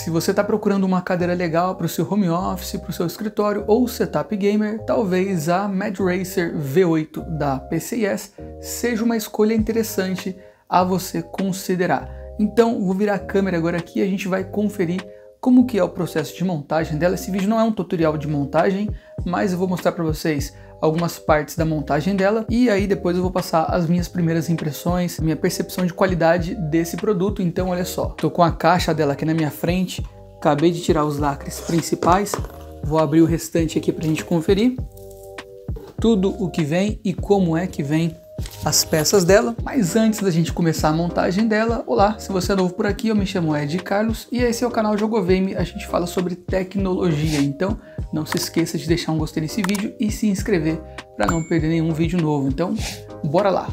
Se você está procurando uma cadeira legal para o seu home office, para o seu escritório ou setup gamer, talvez a Mad Racer V8 da PCIS seja uma escolha interessante a você considerar. Então, vou virar a câmera agora aqui e a gente vai conferir como que é o processo de montagem dela. Esse vídeo não é um tutorial de montagem, mas eu vou mostrar para vocês algumas partes da montagem dela e aí depois eu vou passar as minhas primeiras impressões, minha percepção de qualidade desse produto. Então olha só, tô com a caixa dela aqui na minha frente, acabei de tirar os lacres principais, vou abrir o restante aqui pra gente conferir tudo o que vem e como é que vem as peças dela. Mas antes da gente começar a montagem dela, olá, se você é novo por aqui, eu me chamo Ed Carlos e esse é o canal Jogoveme. A gente fala sobre tecnologia, então não se esqueça de deixar um gostei nesse vídeo e se inscrever para não perder nenhum vídeo novo. Então, bora lá!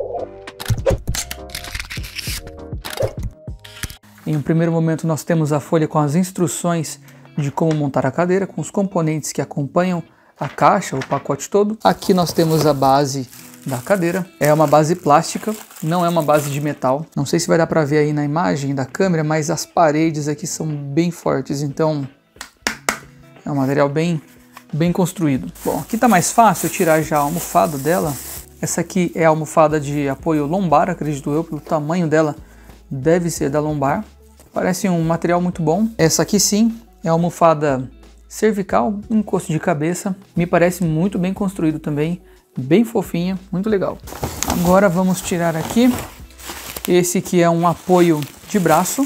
Em um primeiro momento nós temos a folha com as instruções de como montar a cadeira, com os componentes que acompanham a caixa, o pacote todo. Aqui nós temos a base da cadeira, é uma base plástica, não é uma base de metal. Não sei se vai dar para ver aí na imagem da câmera, mas as paredes aqui são bem fortes, então é um material bem construído. Bom, aqui tá mais fácil eu tirar já a almofada dela. Essa aqui é a almofada de apoio lombar, acredito eu, pelo tamanho dela deve ser da lombar. Parece um material muito bom. Essa aqui sim é a almofada cervical, encosto de cabeça, me parece muito bem construído também. Bem fofinha, muito legal. Agora vamos tirar aqui. Esse aqui é um apoio de braço.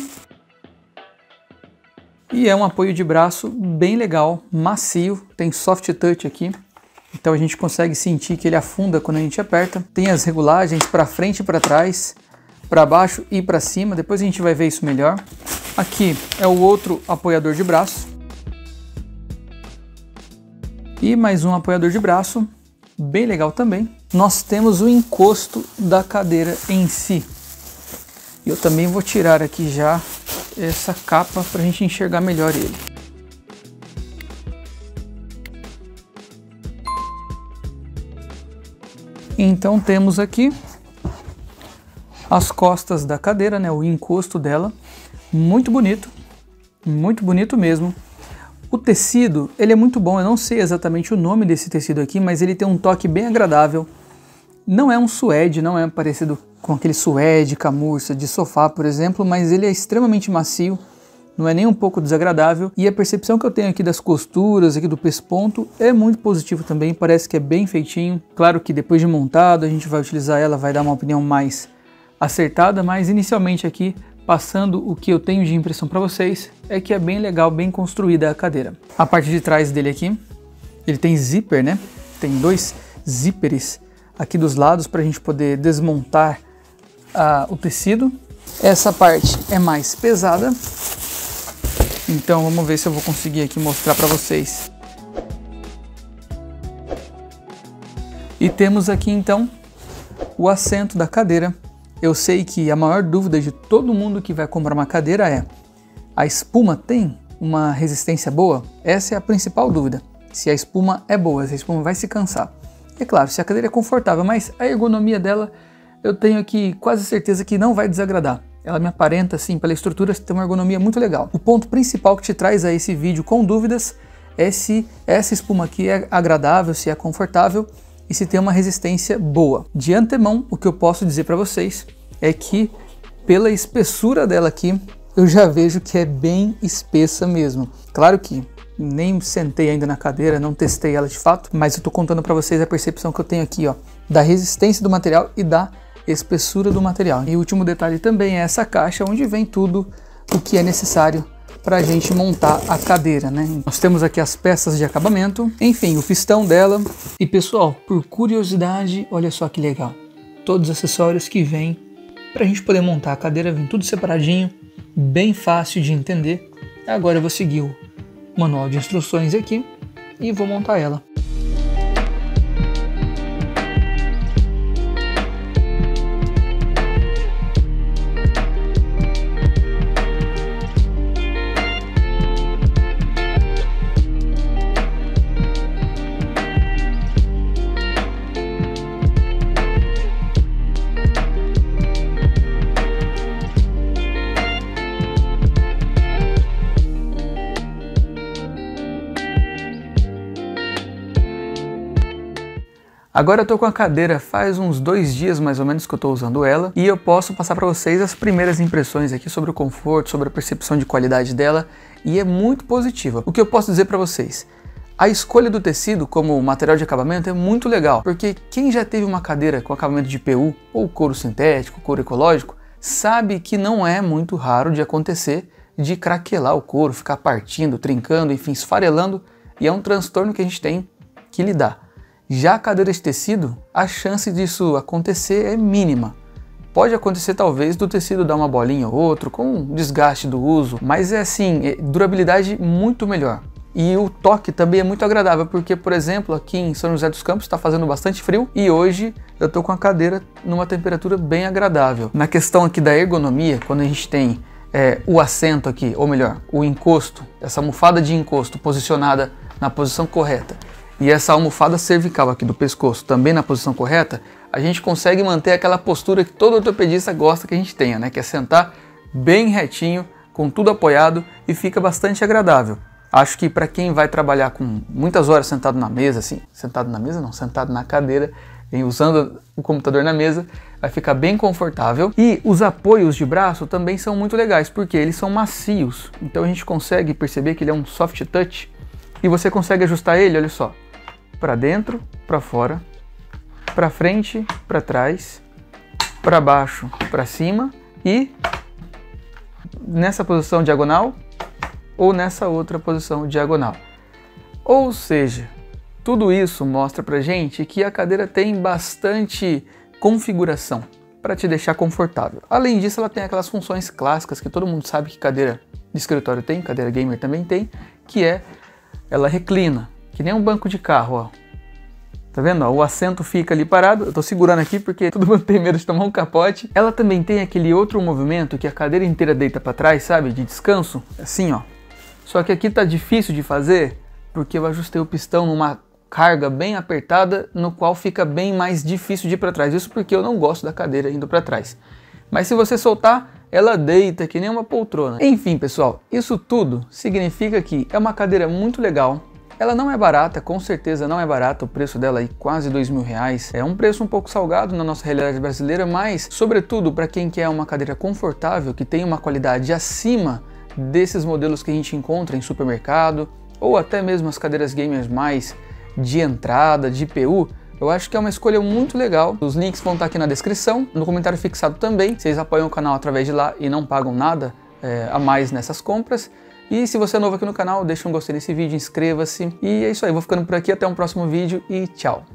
E é um apoio de braço bem legal, macio, tem soft touch aqui. Então a gente consegue sentir que ele afunda quando a gente aperta. Tem as regulagens para frente e para trás, para baixo e para cima. Depois a gente vai ver isso melhor. Aqui é o outro apoiador de braço. E mais um apoiador de braço. Bem legal também. Nós temos o encosto da cadeira em si. Eu também vou tirar aqui já essa capa para a gente enxergar melhor ele. Então temos aqui as costas da cadeira, né, o encosto dela. Muito bonito mesmo. O tecido, ele é muito bom, eu não sei exatamente o nome desse tecido aqui, mas ele tem um toque bem agradável. Não é um suede, não é parecido com aquele suede, camurça de sofá, por exemplo, mas ele é extremamente macio, não é nem um pouco desagradável. E a percepção que eu tenho aqui das costuras, aqui do pesponto, é muito positivo também, parece que é bem feitinho. Claro que depois de montado a gente vai utilizar ela, vai dar uma opinião mais acertada, mas inicialmente aqui, passando o que eu tenho de impressão para vocês, é que é bem legal, bem construída a cadeira. A parte de trás dele aqui, ele tem zíper, né? Tem dois zíperes aqui dos lados para a gente poder desmontar o tecido. Essa parte é mais pesada, então vamos ver se eu vou conseguir aqui mostrar para vocês. E temos aqui então o assento da cadeira. Eu sei que a maior dúvida de todo mundo que vai comprar uma cadeira é: a espuma tem uma resistência boa? Essa é a principal dúvida. Se a espuma é boa, se a espuma vai se cansar. É claro, se a cadeira é confortável, mas a ergonomia dela eu tenho aqui quase certeza que não vai desagradar. Ela me aparenta, assim, pela estrutura, ter uma ergonomia muito legal. O ponto principal que te traz a esse vídeo com dúvidas é se essa espuma aqui é agradável, se é confortável e se tem uma resistência boa. De antemão, o que eu posso dizer para vocês é que pela espessura dela aqui, eu já vejo que é bem espessa mesmo. Claro que nem sentei ainda na cadeira, não testei ela de fato, mas eu tô contando para vocês a percepção que eu tenho aqui, ó, da resistência do material e da espessura do material. E o último detalhe também é essa caixa onde vem tudo o que é necessário para a gente montar a cadeira, né? Nós temos aqui as peças de acabamento, enfim, o pistão dela. E pessoal, por curiosidade, olha só que legal, todos os acessórios que vêm para a gente poder montar a cadeira, vem tudo separadinho, bem fácil de entender. Agora eu vou seguir o manual de instruções aqui e vou montar ela. Agora eu tô com a cadeira faz uns 2 dias mais ou menos que eu tô usando ela e eu posso passar para vocês as primeiras impressões aqui sobre o conforto, sobre a percepção de qualidade dela e é muito positiva. O que eu posso dizer para vocês? A escolha do tecido como material de acabamento é muito legal, porque quem já teve uma cadeira com acabamento de PU ou couro sintético, couro ecológico, sabe que não é muito raro de acontecer de craquelar o couro, ficar partindo, trincando, enfim, esfarelando, e é um transtorno que a gente tem que lidar. Já a cadeira de tecido, a chance disso acontecer é mínima. Pode acontecer talvez do tecido dar uma bolinha ou outra, com desgaste do uso, mas é assim, durabilidade muito melhor. E o toque também é muito agradável, porque, por exemplo, aqui em São José dos Campos está fazendo bastante frio e hoje eu estou com a cadeira numa temperatura bem agradável. Na questão aqui da ergonomia, quando a gente tem o assento aqui, ou melhor, o encosto, essa almofada de encosto posicionada na posição correta, e essa almofada cervical aqui do pescoço também na posição correta, a gente consegue manter aquela postura que todo ortopedista gosta que a gente tenha, né? Que é sentar bem retinho, com tudo apoiado e fica bastante agradável. Acho que para quem vai trabalhar com muitas horas sentado na mesa, assim, sentado na mesa não, sentado na cadeira, usando o computador na mesa, vai ficar bem confortável. E os apoios de braço também são muito legais, porque eles são macios, então a gente consegue perceber que ele é um soft touch e você consegue ajustar ele, olha só, para dentro, para fora, para frente, para trás, para baixo, para cima e nessa posição diagonal ou nessa outra posição diagonal. Ou seja, tudo isso mostra pra gente que a cadeira tem bastante configuração para te deixar confortável. Além disso, ela tem aquelas funções clássicas que todo mundo sabe que cadeira de escritório tem, cadeira gamer também tem, que é ela reclina, que nem um banco de carro, ó. Tá vendo? Ó, o assento fica ali parado, eu tô segurando aqui porque todo mundo tem medo de tomar um capote. Ela também tem aquele outro movimento que a cadeira inteira deita para trás, sabe? De descanso, assim, ó. Só que aqui tá difícil de fazer porque eu ajustei o pistão numa carga bem apertada, no qual fica bem mais difícil de ir para trás. Isso porque eu não gosto da cadeira indo para trás. Mas se você soltar, ela deita que nem uma poltrona. Enfim, pessoal, isso tudo significa que é uma cadeira muito legal. Ela não é barata, com certeza não é barata, o preço dela aí quase R$2.000. É um preço um pouco salgado na nossa realidade brasileira, mas sobretudo para quem quer uma cadeira confortável, que tem uma qualidade acima desses modelos que a gente encontra em supermercado, ou até mesmo as cadeiras gamers mais de entrada, de PU, eu acho que é uma escolha muito legal. Os links vão estar aqui na descrição, no comentário fixado também. Vocês apoiam o canal através de lá e não pagam nada a mais nessas compras. E se você é novo aqui no canal, deixa um gostei nesse vídeo, inscreva-se. E é isso aí, vou ficando por aqui, até um próximo vídeo e tchau!